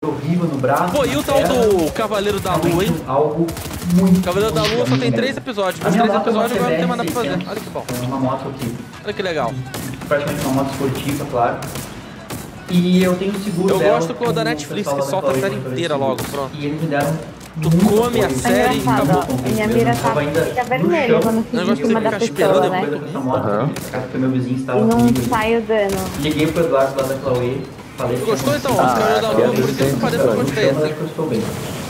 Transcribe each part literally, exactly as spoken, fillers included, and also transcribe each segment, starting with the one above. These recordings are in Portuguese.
horrível no braço. Pô, e o tal do Cavaleiro da Lua, hein? Algo muito. Cavaleiro da Lua só tem três episódios. Mas três episódios agora não tem mais nada pra fazer. Olha que bom. É uma moto aqui. Olha que legal. Praticamente uma moto esportiva, claro. E eu tenho seguro Eu dela, gosto com o da Netflix, que solta a série inteira logo, pronto. E eles me deram. Tu come a série e acabou. A minha mira tá, fica vermelha quando fica em cima da pessoa, né? Porque meu vizinho estava E não comigo. sai o dano. Liguei pro Eduardo lá da Chloe. Falei Tu gostou então? O Ah, Cavaleiro da Lua, por exemplo, parece que eu gostei. eu acho que eu estou bem.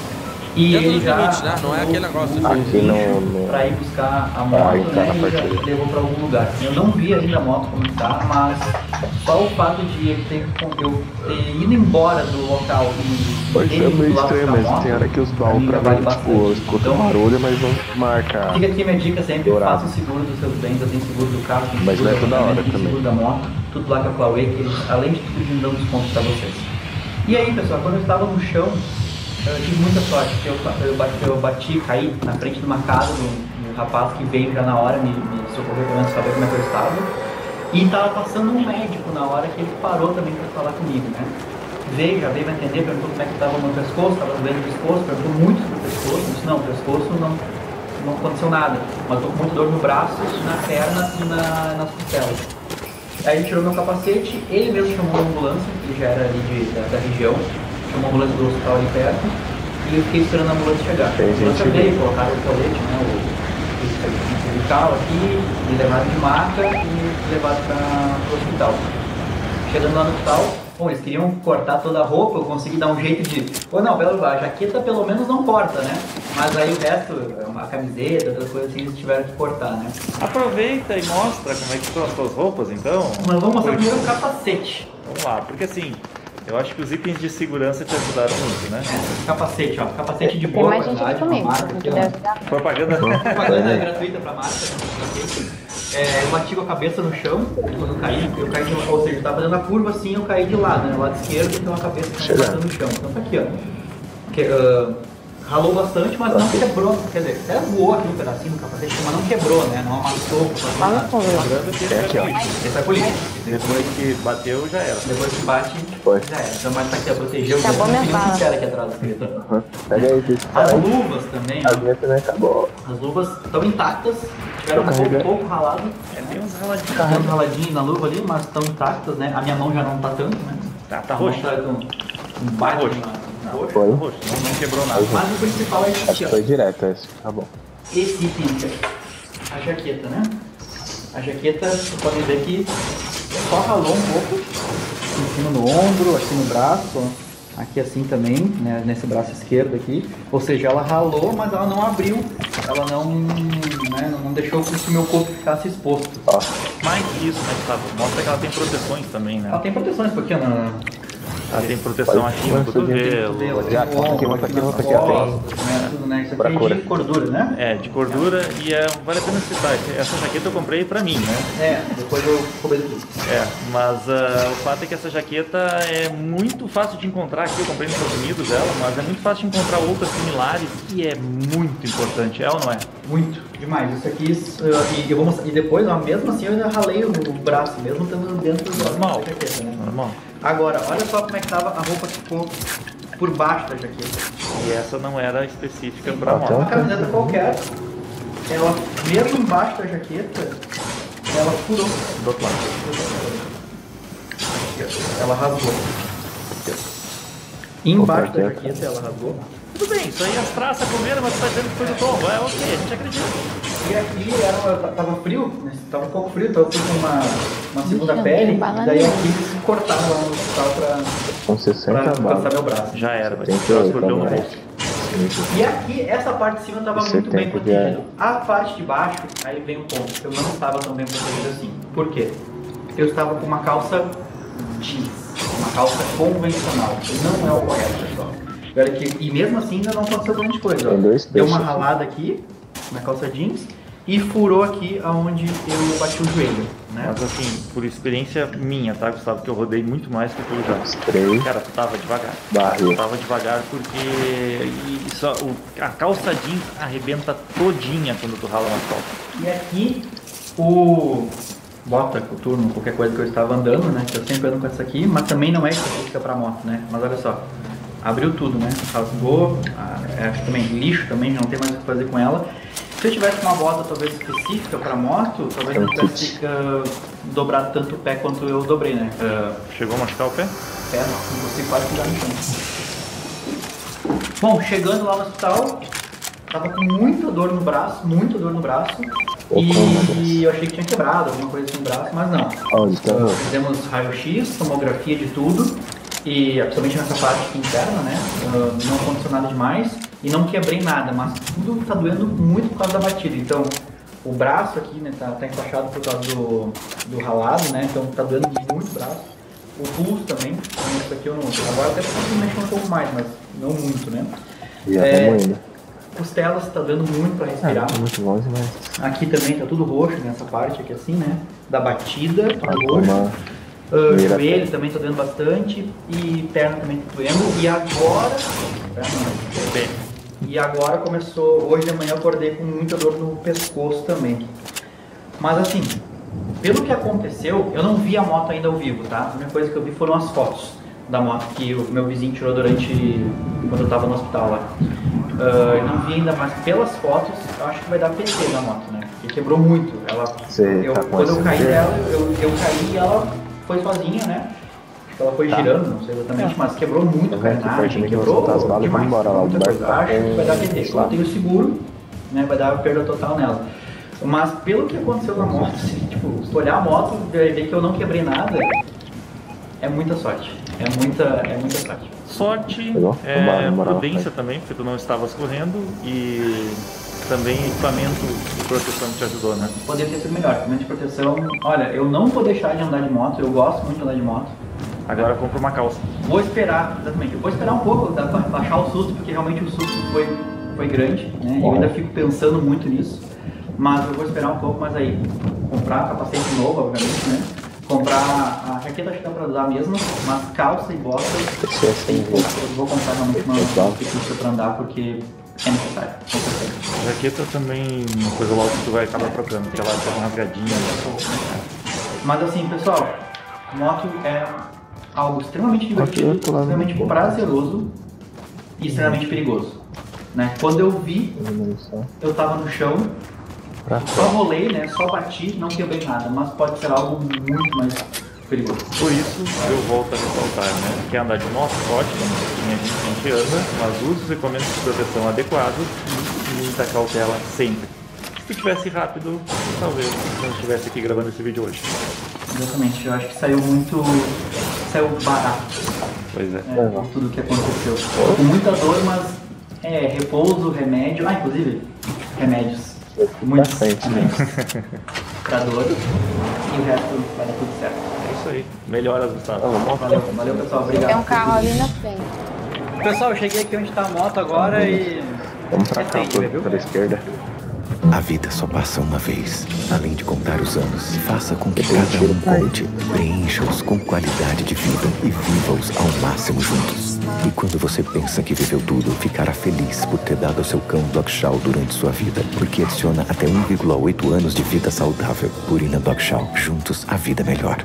E Dentro ele dos já limites, né? Não é aquele negócio de... Aqui no... no... pra ir buscar a moto, Ah, né, tá, e já partida. levou pra algum lugar. Eu não vi ainda a moto como está, mas só o fato de ele ter, eu ter ido embora do local e Pode ter ser ido meio lá estranho, buscar a mas moto, tem hora que os baús ainda pra vale mim, tipo, bastante. eu escuto Então, barulho, mas não marca. fica aqui minha dica sempre, Dourado. faça o seguro dos seus bens, eu tenho seguro do carro, tenho Mas seguro não é do toda hora apartamento, tenho também. seguro da moto, tudo lá com a Huawei, que eles, além de tudo, eles dão desconto pra vocês. E aí, pessoal, quando eu estava no chão, eu tive muita sorte, porque eu, eu, bati, eu bati, caí na frente de uma casa do, do rapaz que veio já na hora me, me socorrer, pelo menos saber como é que eu estava. E estava passando um médico na hora que ele parou também para falar comigo, né? Veio, já veio me atender, perguntou como é que estava o meu pescoço, estava doendo o pescoço, perguntou muito sobre o pescoço, eu disse, não, o pescoço não, não aconteceu nada, mas estou com muita dor no braço, na perna e na, nas costelas. Aí ele tirou meu capacete, ele mesmo chamou uma ambulância, ele já era ali de, da, da região, chamou uma ambulância do hospital ali perto, e eu fiquei esperando a ambulância chegar. A ambulância veio, colocaram o colete, né, o, o cervical aqui, me levaram de maca e levaram para o hospital. Chegando lá no hospital, bom, eles queriam cortar toda a roupa, eu consegui dar um jeito de... Pô, não, a jaqueta pelo menos não corta, né? Mas aí o resto, a camiseta, outras coisas assim, eles tiveram que cortar, né? Aproveita e mostra como é que estão as suas roupas, então. Mas vamos mostrar primeiro o capacete. Vamos lá, porque assim, eu acho que os itens de segurança te ajudaram muito, né? Capacete, ó, capacete de Tem boa mais gente qualidade, aqui uma comigo. marca Se aqui, quiser ó. ajudar. Propaganda. Propaganda gratuita pra marca, né? É, eu bati com a cabeça no chão, quando eu caí, eu caí de, ou seja, eu tava fazendo a curva assim, eu caí de lado, né, do lado esquerdo, então a cabeça estava batendo no chão. Então tá aqui, ó. Que, uh, ralou bastante, mas não quebrou, quer dizer, até voou aqui um pedacinho do capacete, mas não quebrou, né, não amassou. Fala com ele. Lembrando que esse É é aqui, ó. político. Esse é político. Depois que bateu, já era. Depois que bate, Foi. já era. Então, mas tá aqui, ó, protegeu. Acabou minha fala. sincero aqui atrás do escrito. Uhum. Pega aí, deixa eu As falar. luvas também, ó. A minha também acabou. As luvas estão intactas, tiveram um Tô pouco, carregando. pouco ralado. É, tem uns raladinhos. Tem uns raladinhos na luva ali, mas estão intactas, né? A minha mão já não tá tanto, né? Tá, tá A mão roxo. tá com um baita roxo. na- Não, roxo. Foi. roxo, não, não quebrou nada. Mas o principal é esse Acho aqui, que ó. foi direto esse. Tá bom. Esse item aqui, ó. A jaqueta, né? A jaqueta, vocês podem ver que só ralou um pouco. Em cima no ombro, aqui no braço, ó. Aqui assim também, né? Nesse braço esquerdo aqui. Ou seja, ela ralou, mas ela não abriu. Ela não, né, não deixou com que o meu corpo ficasse exposto. Ó, Mais isso, né, Gustavo? Mostra que ela tem proteções também, né? Ela tem proteções porque na, Ela tem proteção Pode- aqui no pode subir. cotovelo. Já, volta aqui, volta aqui, volta aqui, ó. né, tudo, né? Isso aqui Procura. é de gordura, né? É, de gordura e é, vale a pena citar. Essa jaqueta eu comprei pra mim, né? É, depois eu cobrei tudo. É, mas ah, o fato é que essa jaqueta é muito fácil de encontrar aqui. Eu comprei nos Estados Unidos ela, mas é muito fácil de encontrar outras similares e é muito importante, é ou não é? Muito, demais. Isso aqui, uh, e, eu vou mostrar, e depois, ó, mesmo assim, eu ainda ralei o, o braço, mesmo estando dentro da Normal. da jaqueta, né? Normal. Agora, olha só como é que tava a roupa que ficou por baixo da jaqueta. E essa não era específica Sim, pra então- uma moto. camiseta qualquer, ela, mesmo embaixo da jaqueta, ela furou. Do outro lado. Ela rasgou. Embaixo da jaqueta ela rasgou. Tudo bem, isso aí as traças comeram, mas tu tá dizendo que foi do tombo. É ok, a gente acredita. E aqui era, tava frio, né? Tava um pouco frio, então eu fui com uma, uma segunda Ixi, pele, não e fala daí nem. aqui eles cortaram lá no hospital pra, com sessenta pra balas. passar meu braço. Já era, vai Tem ter que um oito, escorpião no né? bolso. E aqui, essa parte de cima estava Esse muito bem tempo de protegida. A parte de baixo, aí vem o ponto, eu não estava tão bem protegido assim. Por quê? Eu estava com uma calça jeans, uma calça convencional, que não é o correto, pessoal. Olha aqui, e mesmo assim ainda não aconteceu grande coisa. Ó. Tem dois Deu uma trechos. ralada aqui, na calça jeans, e furou aqui aonde eu bati o joelho, né? Mas assim, por experiência minha, tá, Gustavo? Que eu rodei muito mais que tu já. Três. Cara, tu tava devagar. Barril. Tu tava devagar porque e só, o, a calça jeans arrebenta todinha quando tu rala na calça. E aqui o bota, coturno, qualquer coisa que eu estava andando, né? Que eu sempre ando com essa aqui, mas também não é específica para moto, né? Mas olha só, abriu tudo, né? Rasgou, ah, acho que também lixo também, não tem mais o que fazer com ela. Se eu tivesse uma bota talvez específica para moto, talvez não tivesse uh, dobrado tanto o pé quanto eu dobrei, né? Uh, Chegou a machucar o pé? Pé, não, não consigo quase pisar no chão. Bom, chegando lá no hospital, tava com muita dor no braço, muita dor no braço. E, e eu achei que tinha quebrado alguma coisa assim no braço, mas não. Uh, fizemos raio-x, tomografia de tudo. E principalmente nessa parte aqui interna, né? Uh, não aconteceu nada demais e não quebrei nada, mas tudo tá doendo muito por causa da batida. Então, o braço aqui, né, tá, tá enfaixado por causa do, do ralado, né? Então tá doendo muito o braço. O pulso também, isso aqui eu não. Agora até preciso mexer um pouco mais, mas não muito, né? E é, costelas tá doendo muito para respirar. É, muito longe, mas... Aqui também tá tudo roxo nessa parte aqui assim, né? Da batida, tudo ah, roxo. Uma... Uh, joelho também tá doendo bastante e perna também tá doendo. E agora... Perna, e agora começou... Hoje de manhã eu acordei com muita dor no pescoço também. Mas assim, pelo que aconteceu, eu não vi a moto ainda ao vivo, tá? A única coisa que eu vi foram as fotos da moto que o meu vizinho tirou durante... quando eu tava no hospital lá. Uh, eu não vi ainda, mas pelas fotos eu acho que vai dar P T na moto, né? Porque quebrou muito. Ela, eu, tá quando eu caí dela, eu, eu caí e ela foi sozinha, né? Acho que ela foi tá. girando, não sei exatamente, mas quebrou muito a carenagem, quebrou demais. Embora lá, muita coisa. Eu acho que vai dar P T. Quando eu tenho seguro, né, vai dar perda total nela. Mas pelo que aconteceu na moto, se, tipo, se tu olhar a moto e ver que eu não quebrei nada, é muita sorte. É muita, é muita sorte. Sorte, é, prudência também, porque tu não estavas correndo e também equipamento de proteção que te ajudou, né? Poderia ter sido melhor, equipamento de proteção. Olha, eu não vou deixar de andar de moto, eu gosto muito de andar de moto. Agora compra uma calça. Vou esperar, exatamente, vou esperar um pouco para baixar o susto, porque realmente o susto foi, foi grande, né? Eu ainda fico pensando muito nisso, mas eu vou esperar um pouco, mas aí comprar capacete novo, obviamente, né? Comprar a jaqueta, acho que dá pra usar mesmo, mas calça e bota, tem pouco. Eu vou comprar realmente uma jaqueta pra andar porque é necessário. A jaqueta também, uma coisa logo que tu vai acabar trocando, porque ela tá uma rasgadinha. Mas assim, pessoal, moto é algo extremamente divertido, extremamente prazeroso e extremamente perigoso. Né? Quando eu vi, eu tava no chão. Só rolei, né? Só bati, não quebrei nada, mas pode ser algo muito mais perigoso. Por isso, eu volto a ressaltar, né? Quer andar de moto, ótimo, a gente, a gente anda, mas use os equipamentos de proteção adequados e muita cautela sempre. Se tivesse rápido, talvez não estivesse aqui gravando esse vídeo hoje. Exatamente, eu acho que saiu muito... saiu barato. Pois é. é por tudo que aconteceu. Com muita dor, mas é repouso, remédio... Ah, inclusive, remédios. Muitos remédios pra dor e o resto vai dar tudo certo. É isso aí. Melhoras, Gustavo. Valeu, valeu pessoal, obrigado. Tem um carro ali na frente. Pessoal, eu cheguei aqui onde tá a moto agora e... Vamos pra cá, pela esquerda. A vida só passa uma vez. Além de contar os anos, faça com que cada um conte. Preencha-os com qualidade de vida e viva-os ao máximo juntos. E quando você pensa que viveu tudo, ficará feliz por ter dado ao seu cão Dog Chow durante sua vida, porque adiciona até um vírgula oito anos de vida saudável. Purina Dog Chow. Juntos, a vida é melhor.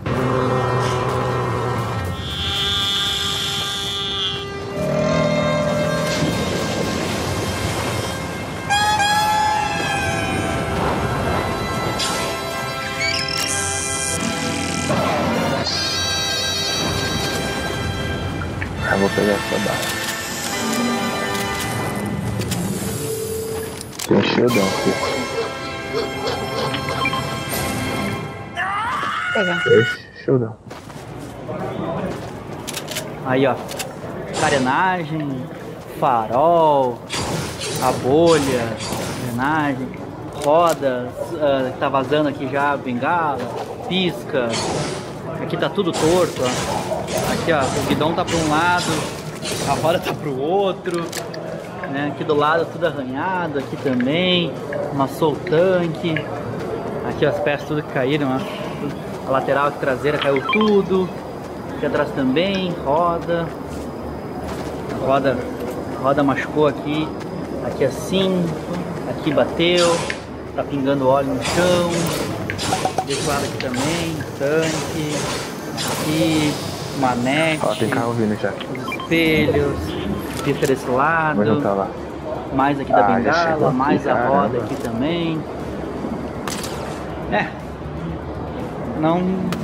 Eu vou pegar essa barra. Tem um shieldão aqui. Pega. Shieldão. Aí ó, carenagem, farol, a bolha, carenagem, rodas, uh, que tá vazando aqui já, bengala, pisca. Aqui tá tudo torto, ó. Aqui ó, o guidão tá para um lado, a roda tá pro outro, né? Aqui do lado tudo arranhado, aqui também, amassou o tanque. Aqui ó, as peças tudo que caíram, ó. A lateral aqui traseira caiu tudo. Aqui atrás também, roda. A roda, a roda machucou aqui, aqui assim, aqui bateu, tá pingando óleo no chão. Desse lado aqui também, tanque, aqui, maneque. Ó, tem carro vindo já. espelhos, pista desse lado, Vou juntar lá. mais aqui da Ah, já bengala, chegou aqui, mais a caramba. roda aqui também. É. Não...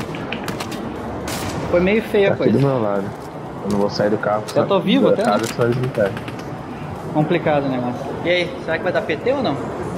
Foi meio feia Tá a coisa. aqui do meu lado. Eu não vou sair do carro. Eu tô vivo até, Casa, né? só eles me pegam. Complicado o negócio. E aí, será que vai dar P T ou não?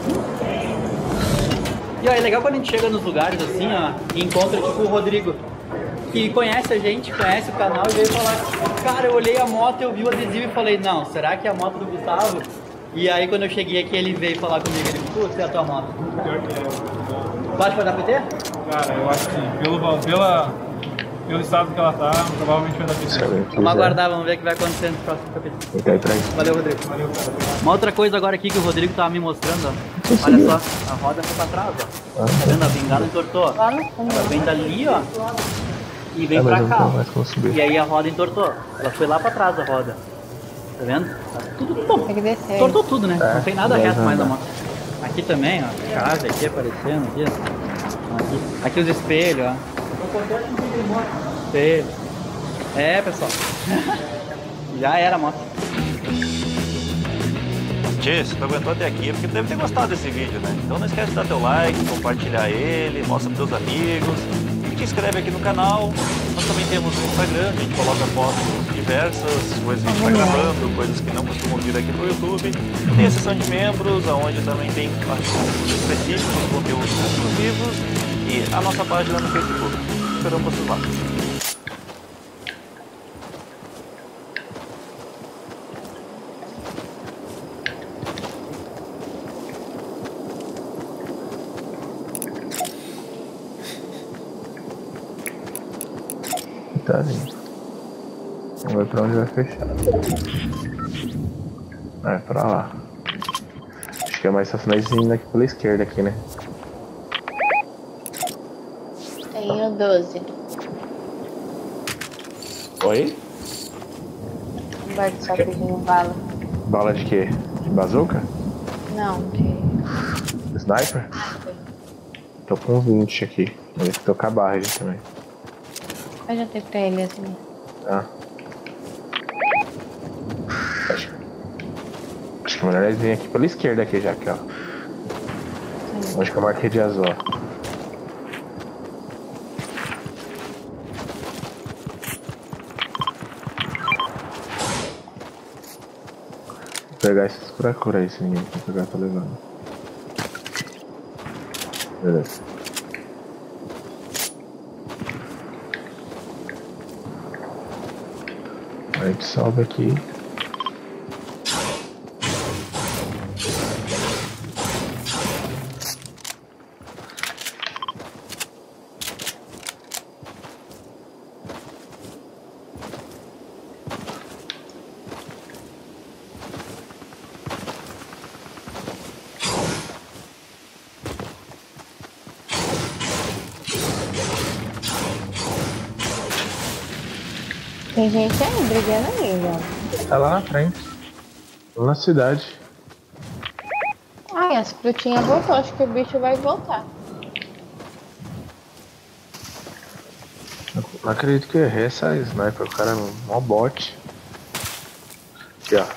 E ó, é legal quando a gente chega nos lugares assim, ó, e encontra tipo o Rodrigo, que conhece a gente, conhece o canal e veio falar, cara, eu olhei a moto, eu vi o adesivo e falei, não, será que é a moto do Gustavo? E aí quando eu cheguei aqui ele veio falar comigo, ele falou, putz, é a tua moto. Pior que é. Tu acha que vai dar P T? Cara, eu acho que pelo, pela, pelo estado que ela tá, provavelmente vai dar P C. Vamos aguardar, vamos ver o que vai acontecer no próximo capítulo. Então aí pra aí. Valeu, Rodrigo. Valeu, cara. Uma outra coisa agora aqui que o Rodrigo tava me mostrando, ó. Olha só, a roda foi pra trás, ó. Tá vendo? A bengala entortou. Lá no fundo. Ela vem dali, ó, e vem Ah, mas pra eu não cá. tenho mais como subir. E aí a roda entortou. Ela foi lá pra trás a roda. Tá vendo? Tá tudo bom. Tem que descer. Entortou tudo, né? É, Não tem nada deve reto mais na andar. moto. Aqui também, ó. Chave aqui aparecendo, aqui, ó. Aqui, aqui os espelhos, ó. Espelho. É, pessoal. Já era a moto. Tchê, se tu aguentou até aqui é porque tu deve ter gostado desse vídeo, né? Então não esquece de dar teu like, compartilhar ele, mostra pros teus amigos e te inscreve aqui no canal. Nós também temos no Instagram, a gente coloca fotos diversas, coisas que a gente vai gravando, coisas que não costumam vir aqui pro YouTube. Tem a seção de membros, onde também tem assuntos específicos, conteúdos exclusivos e a nossa página no Facebook. Esperamos vocês lá. Tá lindo. Vamos ver pra onde vai fechar. É, pra lá. Acho que é mais fácil nós indo aqui pela esquerda aqui, né? Tenho doze. Oi? O Bart só pedindo bala. Bala de quê? De bazuca? Não, de... Sniper? Tô com vinte aqui. Vou tô com a barra aqui também. Eu já tenho pra ele assim. Tá. Acho, acho que é melhor nós virem aqui pela esquerda aqui já, aqui, ó. Sim. Acho que eu marquei de azul, ó. Vou pegar esses pra cura aí, se ninguém quer pegar, tô levando. Beleza. A gente sobe aqui. Tem gente aí brigando aí, ó. Tá lá na frente. Lá na cidade. Ai, as frutinhas voltou. Acho que o bicho vai voltar. Não acredito que eu errei essa sniper. O cara é um mó bot. Aqui, ó.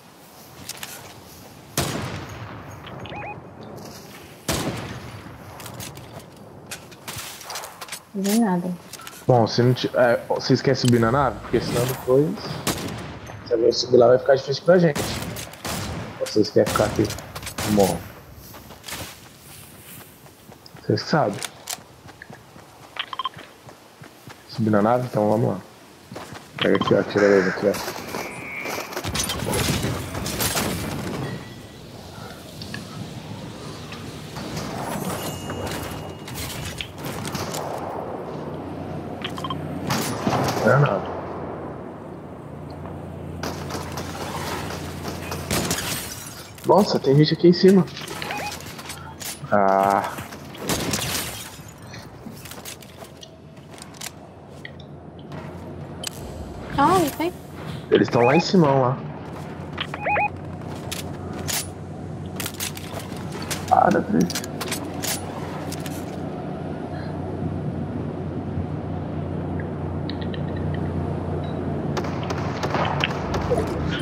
Não vi nada. Bom, se não t... é, vocês querem subir na nave? Porque senão depois... Se alguém subir lá vai ficar difícil pra gente. Vocês querem ficar aqui no morro? Vocês que sabem. Subir na nave? Então vamos lá. Pega aqui, ó. Tira ele aqui, ó. Não é nada. Nossa, tem gente aqui em cima. Ah. Aonde tem? Eles estão lá em cima, lá. Para, Cris.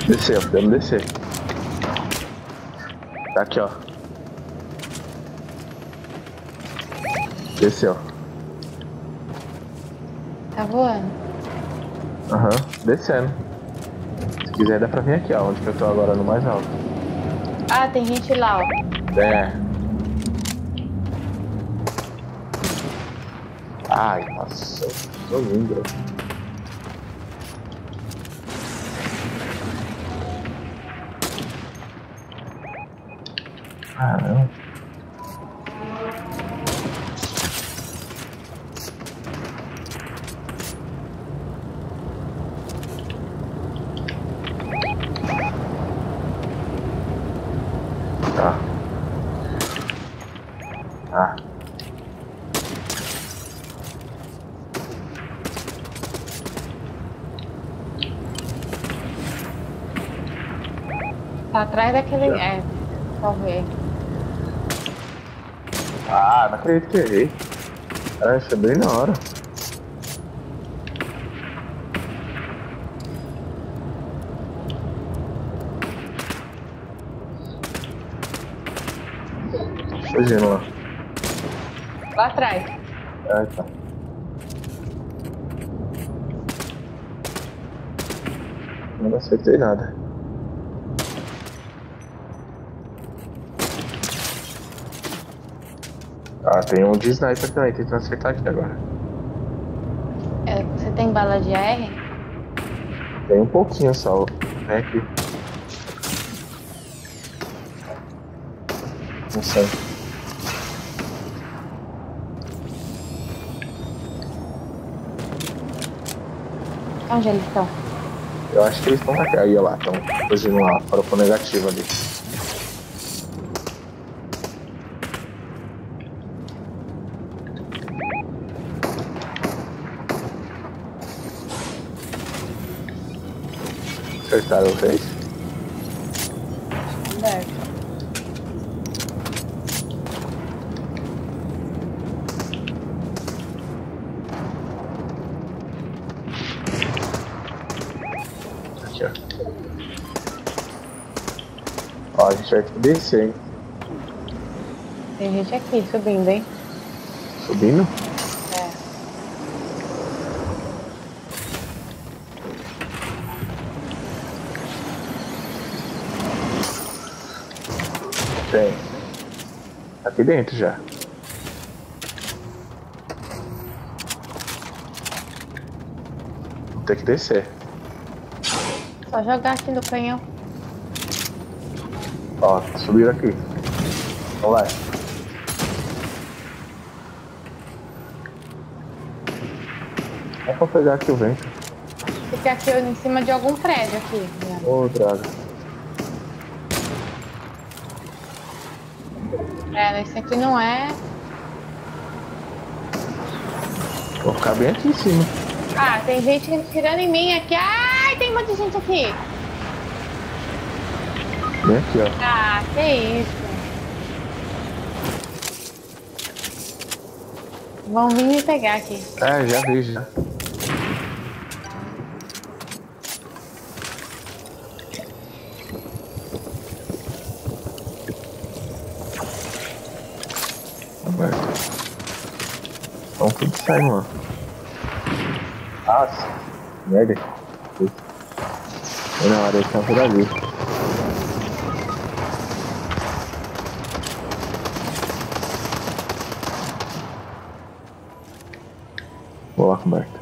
Desceu, podemos descer. Tá aqui, ó. Desceu. Tá voando. Aham, uhum, descendo. Se quiser dá pra vir aqui, ó, onde que eu tô agora no mais alto. Ah, tem gente lá, ó. É. Ai, nossa, tô lindo. Caramba. Tá. Tá. Tá atrás daquele... É, talvez. Ah, não acredito que errei. Cara, isso é bem na hora. Fugindo lá. Lá atrás. É, tá. Não acertei nada. Ah, tem um de sniper também, tem que acertar aqui agora. É, você tem bala de A R? Tem um pouquinho só, vem aqui. Não sei. Onde eles estão? Eu acho que eles estão aqui. Aí, ó lá, estão fugindo lá, para o negativo ali. Acertaram vocês? Certo. Aqui, ó. Ó, a gente vai ter que descer, hein? Tem gente aqui subindo, hein? Subindo? É. Tem. Aqui dentro já. Vou ter que descer. Só jogar aqui no canhão. Ó, subiram aqui. Vamos lá. É pra pegar aqui o vento. Fica aqui em cima de algum prédio aqui. Ô, oh, droga. É, esse aqui não é. Vou ficar bem aqui em cima. Ah, tem gente tirando em mim aqui. Ai, tem um monte de gente aqui. Bem aqui, ó. Ah, que isso. Vão vir me pegar aqui. É, já vi, já. Vamos tudo sair, mano. Nossa, merda. Eu na hora de estar por ali. Vou lá, Roberto.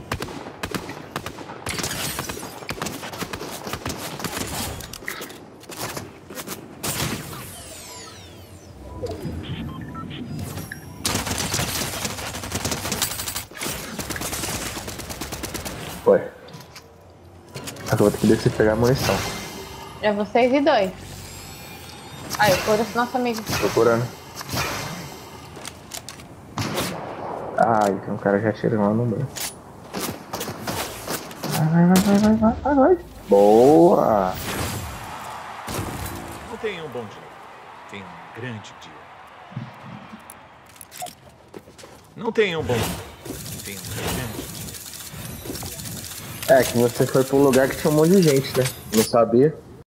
Ué. Agora eu vou ter que descer e pegar a munição. É vocês e dois. Aí, eu curo esse nosso amigo. Procurando. Ai, tem um cara já atirando lá no meio. Vai, vai, vai, vai, vai, vai, vai. Boa! Não tenha um bom dia. Tenha um grande dia. Não tenha um bom dia. Tenha um grande dia. É, que você foi pra um lugar que tinha um monte de gente, né? Não sabia?